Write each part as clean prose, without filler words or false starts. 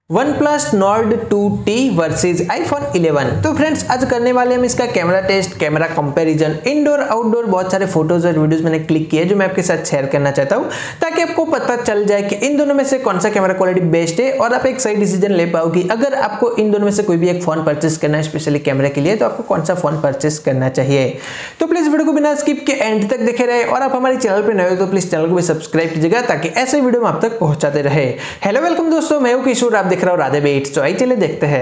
OnePlus Nord 2T versus iPhone 11। तो friends आज करने वाले हम इसका camera test, camera comparison, indoor outdoor बहुत सारे फोटोज और वीडियोस मैंने क्लिक किए जो मैं आपके साथ शेयर करना चाहता हूं ताकि आपको पता चल जाए कि इन दोनों में से कौन सा कैमरा क्वालिटी बेस्ट है और आप एक सही डिसीजन ले पाओ कि अगर आपको इन दोनों में से कोई भी एक फोन परचेस करना है स्पेशली कैमरे के लिए तो आपको कौन सा फोन परचेस करना चाहिए। तो प्लीज वीडियो को बिना स्किप के एंड तक देखे रहे और आप हमारे चैनल पर नए हो तो प्लीज चैनल को भी सब्सक्राइब कीजिएगा ताकि ऐसे वीडियो हम आप तक पहुंचाते रहे। हेलो वेलकम दोस्तों, मैं हूं किशोर, आप देख रहे हो राधे बेट्स। तो आइए चलिए देखते हैं।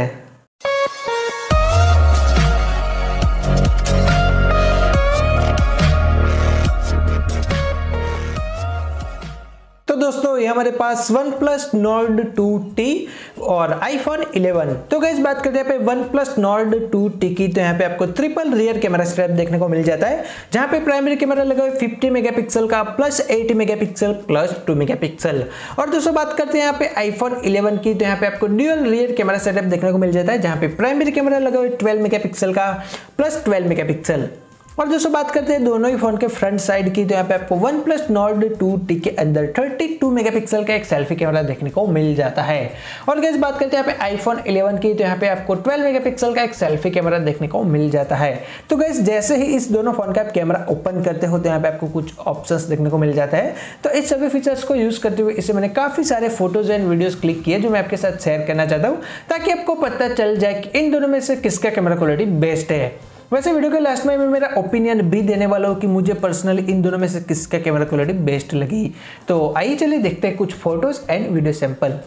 तो दोस्तों ये हमारे पास OnePlus Nord 2T और iPhone 11। तो गाइस बात करते हैं पे OnePlus Nord 2T की, तो यहाँ पे आपको ट्रिपल रियर कैमरा स्ट्रैप देखने को मिल जाता है जहाँ पे प्राइमरी कैमरा लगा है 50 मेगापिक्सल का प्लस 80 मेगापिक्सल प्लस 2 मेगापिक्सल। और दोस्तों बात करते हैं यहाँ पे iPhone 11 की, तो यहाँ पे आपको ड्यूअल रियर कैमरा सेटअप देखने को मिल जाता है जहाँ पे प्राइमरी कैमरा लगा है 12 मेगापिक्सल का प्लस 12 मेगापिक्सल। और दोस्तों बात करते हैं दोनों ही फोन के फ्रंट साइड की, तो यहाँ पे आपको OnePlus Nord 2T के अंदर 32 मेगापिक्सल का एक सेल्फी कैमरा देखने को मिल जाता है। और गाइस बात करते हैं यहाँ पे iPhone 11 की, तो यहाँ पे आपको 12 मेगापिक्सल का एक सेल्फी कैमरा देखने को मिल जाता है। तो गाइस जैसे ही इस दोनों फोन का आप कैमरा ओपन करते हो तो यहाँ पे आपको कुछ ऑप्शंस देखने को मिल जाता है। तो इस सभी फीचर्स को यूज करते हुए इसे मैंने काफी सारे फोटोज एंड वीडियोज क्लिक किए जो मैं आपके साथ शेयर करना चाहता हूँ ताकि आपको पता चल जाए कि इन दोनों में से किसका कैमरा क्वालिटी बेस्ट है। वैसे वीडियो के लास्ट में मैं मेरा ओपिनियन भी देने वाला हूँ कि मुझे पर्सनली इन दोनों में से किसका कैमरा क्वालिटी बेस्ट लगी। तो आइए चलिए देखते हैं कुछ फोटोज एंड वीडियो सैंपल।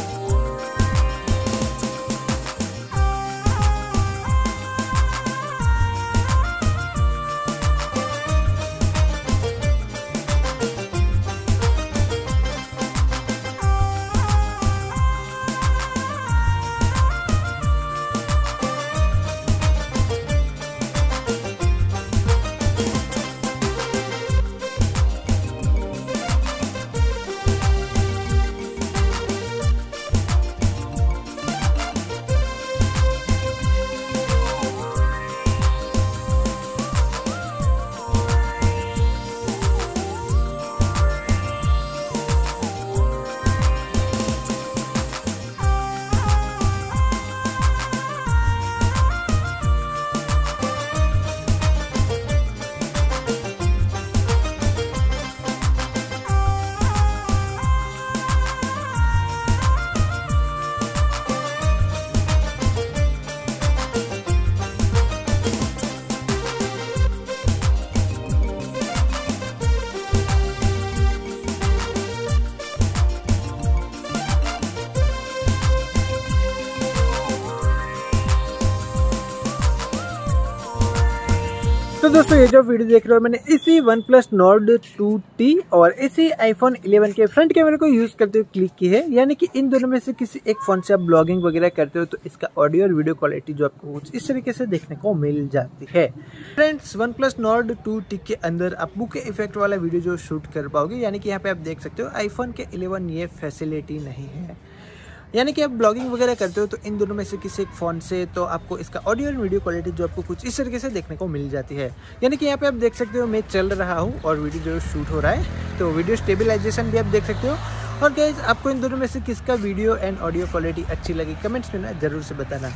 तो दोस्तों ये जो वीडियो देख रहे हो मैंने इसी OnePlus Nord 2T और इसी iPhone 11 के फ्रंट कैमरे को यूज करते हुए क्लिक की है। यानी कि इन दोनों में से किसी एक फोन से आप ब्लॉगिंग वगैरह करते हो तो इसका ऑडियो और वीडियो क्वालिटी जो आपको कुछ इस तरीके से देखने को मिल जाती है। फ्रेंड्स OnePlus Nord 2T के अंदर आप बुके इफेक्ट वाला वीडियो जो शूट कर पाओगे, यानी कि यहाँ पे आप देख सकते हो iPhone के 11 ये फैसिलिटी नहीं है। यानी कि आप ब्लॉगिंग वगैरह करते हो तो इन दोनों में से किसी एक फ़ोन से तो आपको इसका ऑडियो और वीडियो क्वालिटी जो आपको कुछ इस तरीके से देखने को मिल जाती है। यानी कि यहाँ पे आप देख सकते हो मैं चल रहा हूँ और वीडियो जो शूट हो रहा है, तो वीडियो स्टेबलाइजेशन भी आप देख सकते हो। और गाइस आपको इन दोनों में से किसका वीडियो एंड ऑडियो क्वालिटी अच्छी लगी कमेंट्स में ना ज़रूर से बताना।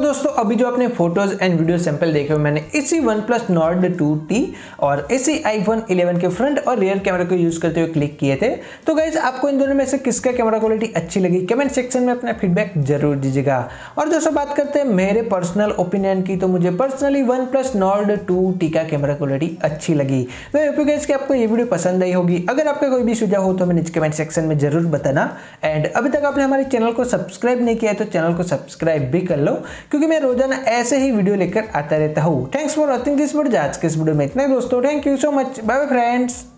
दोस्तों अभी जो आपने फोटोज एंड वीडियो सैंपल देखे हो मैंने इसी OnePlus Nord 2T और इसी iPhone 11 के फ्रंट और रियर कैमरा को यूज करते हुए क्लिक किए थे। तो गाइज आपको इन दोनों में से किसका कैमरा क्वालिटी अच्छी लगी कमेंट सेक्शन में अपना फीडबैक जरूर दीजिएगा। और दोस्तों बात करते हैं मेरे पर्सनल ओपिनियन की, तो मुझे पर्सनली OnePlus Nord 2T का कैमरा क्वालिटी अच्छी लगी। तो होप गाइस कि आपको ये वीडियो पसंद आई होगी। अगर आपका कोई भी सुझाव हो तो हमें नीचे कमेंट सेक्शन में जरूर बताना। एंड अभी तक आपने हमारे चैनल को सब्सक्राइब नहीं किया है तो चैनल को सब्सक्राइब भी कर लो, क्योंकि मैं रोजाना ऐसे ही वीडियो लेकर आता रहता हूँ। Thanks for watching this video. आज के इस वीडियो में इतना ही दोस्तों, thank you so much, bye bye friends.